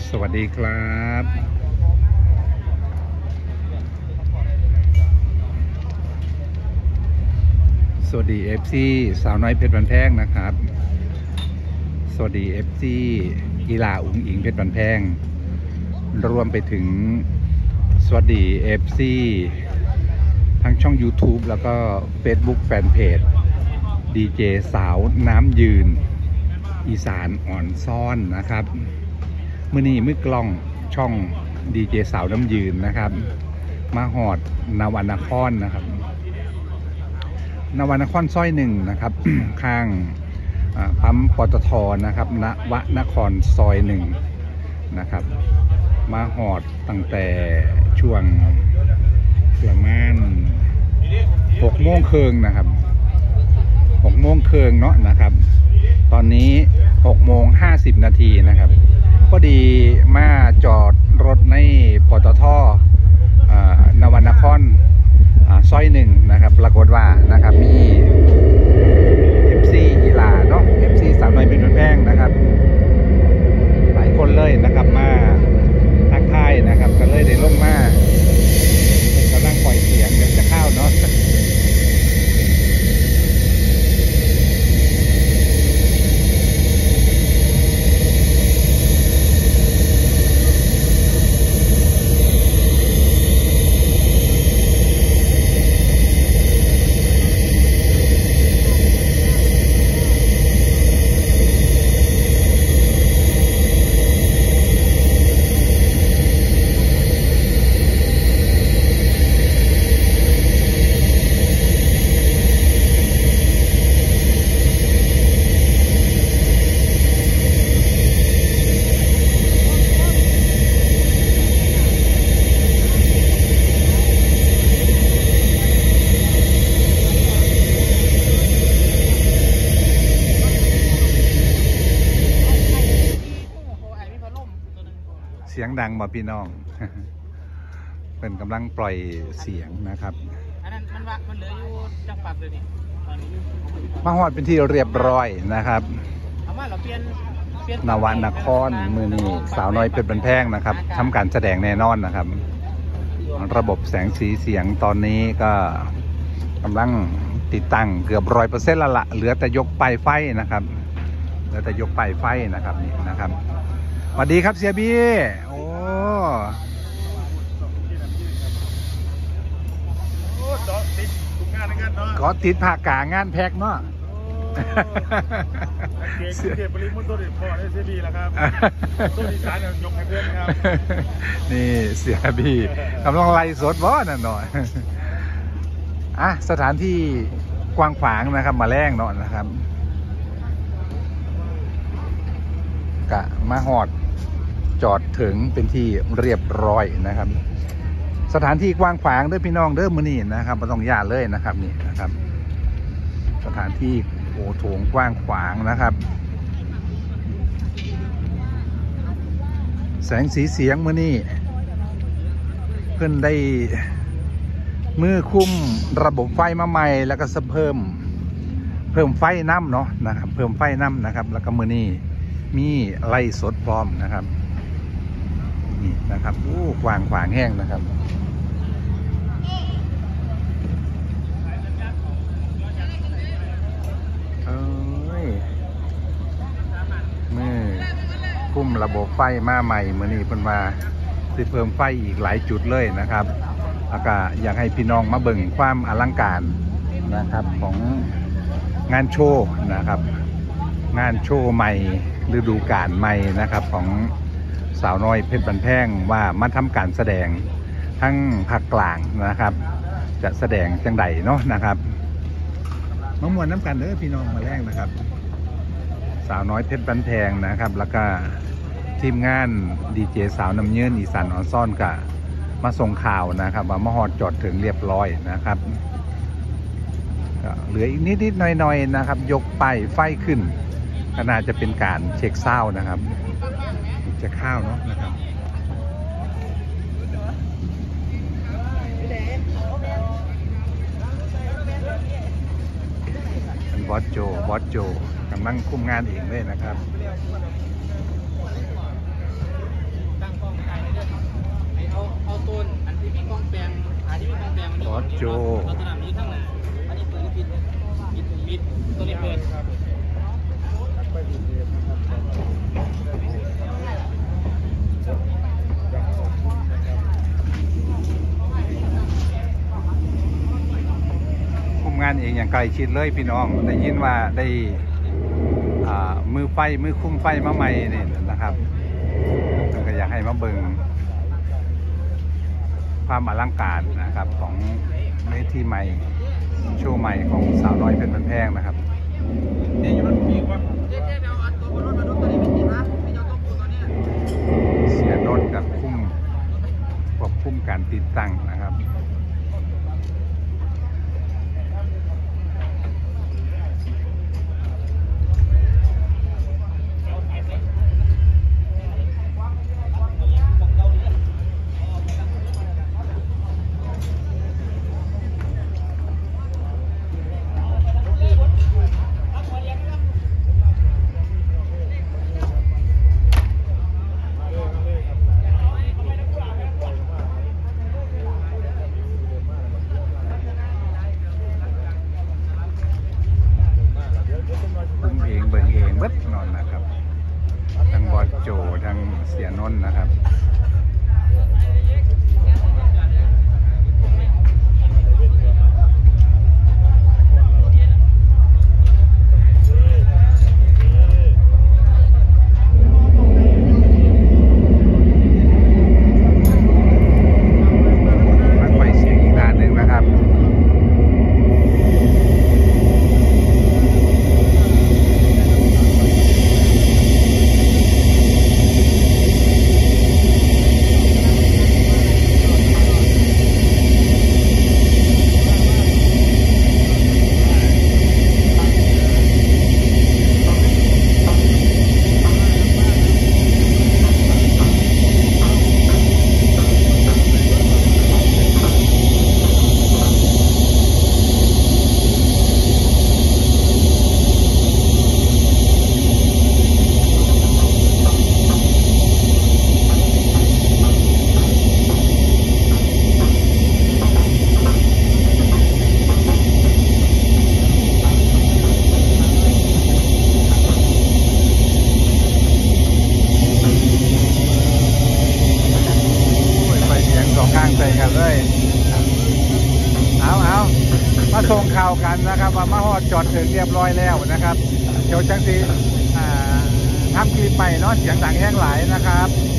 สวัสดีครับสวัสดีFCสาวน้อยเพชรบันแพงนะครับสวัสดีFCกีฬาอุ๋งอิงเพชรบันแพงรวมไปถึงสวัสดีFCทั้งช่อง YouTube แล้วก็ Facebook แฟนเพจดีเจสาวน้ำยืนอีสานอ่อนซ่อนนะครับมื้อนี้มือกล้องช่องดีเจสาวน้ำยืนนะครับมาหอดนวนครนะครับนวนครซอยหนึ่งนะครับ ข้างปั๊มปตทนะครับนวนครซอยหนึ่งนะครับมาหอดตั้งแต่ช่วงประมาณ6 โมงครึ่งนะครับ6 โมงครึ่งเนาะนะครับตอนนี้6 โมง 50 นาทีนะครับพอดีมาจอดรถในปตทนวนครซอยหนึ่งนะครับปรากฏว่านะครับมี FC กีฬาเนาะ FC สาวน้อยเพชรบันแพงนะครับหลายคนเลยนะครับมาทักทายนะครับก็เลยได้ลงมาเป็นกำลังปล่อยเสียงเดี๋ยวจะเข้าเนาะเสียงดังมาพี่น้อง เป็นกำลังปล่อยเสียงนะครับอันนั้นมันเหลืออยู่จังปักเลยนี่มาหอดเป็นที่เรียบร้อยนะครับนวนครมือนี้สาวน้อยเพชรบันแพงนะครับทำการแสดงแน่นอนนะครับระบบแสงสีเสียงตอนนี้ก็กำลังติดตั้งเกือบ100%ละเหลือแต่ยกปลายไฟนะครับเหลือแต่ยกปลายไฟนะครับนี่นะครับสวัสดีครับเสียบี้โอ้ก็ติดผ่ากางานแพ็กเนาะเสียบริมุนตัวเด็ดพอได้เสียบีแล้วครับตัวดีสานยกให้เพื่อนครับนี่เสียบี้กำลังไล่สดบ่นั่นหน่อยสถานที่กว้างขวางนะครับมาแรงเนาะนะครับกะมาหอดจอดถึงเป็นที่เรียบร้อยนะครับสถานที่กว้างขวางเด้อพี่น้องเด้อมื้อนี้นะครับไม่ต้องย่าเลยนะครับนี่นะครับสถานที่โถงกว้างขวางนะครับแสงสีเสียงมื้อนี้เพิ่นได้มือคุมระบบไฟมาใหม่แล้วก็เพิ่มไฟน้ำเนาะนะครับเพิ่มไฟน้ำนะครับแล้วก็มื้อนี้มีไล่สดพร้อมนะครับนี่นะครับกว้างขวางแห้งนะครับมือคุมระบบไฟมาใหม่เมื่อนี้เพิ่นมาสิเพิ่มไฟอีกหลายจุดเลยนะครับแล้วก็อยากให้พี่น้องมาเบิ่งความอลังการนะครับของงานโชว์นะครับงานโชว์ใหม่ฤดูกาลใหม่นะครับของสาวน้อยเพชรบันแพงว่ามาทำการแสดงทั้งภาคกลางนะครับจะแสดงจังใดเนาะนะครับมามวนน้ำกันเด้อพี่น้องมาแรงนะครับสาวน้อยเพชรบันแพงนะครับแล้วก็ทีมงานดีเจสาวน้ำเยืนอีสานอ่อนซ่อนกับมาส่งข่าวนะครับว่ามาฮอดจอดถึงเรียบร้อยนะครับเหลืออีกนิดๆหน่อยๆนะครับยกป้ายไฟขึ้นก็น่าจะเป็นการเช็คเศร้านะครับจะข้าวเนาะนะครับเป็นบอสโจกำลังคุมงานเองเลยนะครับเต้นอันที่มีกองแปลงที่มีกองแปลงมันเราตลาดนี้ข้างหน้าอันนี้เปิดปิดตัวนี้เปิดคุมงานเองอย่างใกล้ชิดเลยพี่น้องได้ยินว่าได้มือคุมไฟมาใหม่นี่นะครับก็อยากให้มาเบิ่งความอลังการนะครับของเวทีใหม่โชว์ใหม่ของสาวน้อยเพชรบ้านแพงนะครับเสียนนท์กับควบคุมการติดตั้งนะครับเบิ่งเองเบิดนอนนะครับทั้งบอสโจทั้งเสียนนท์นะครับมันไปเสียงอีกด้านหนึ่งนะครับใส่กันเลยเอามาส่งข่าวกันนะครับว่ามาฮอดจอดถึงเรียบร้อยแล้วนะครับเดี๋ยวจังสิทำคลิปไปเนาะเสียงดังแห้งหลายนะครับ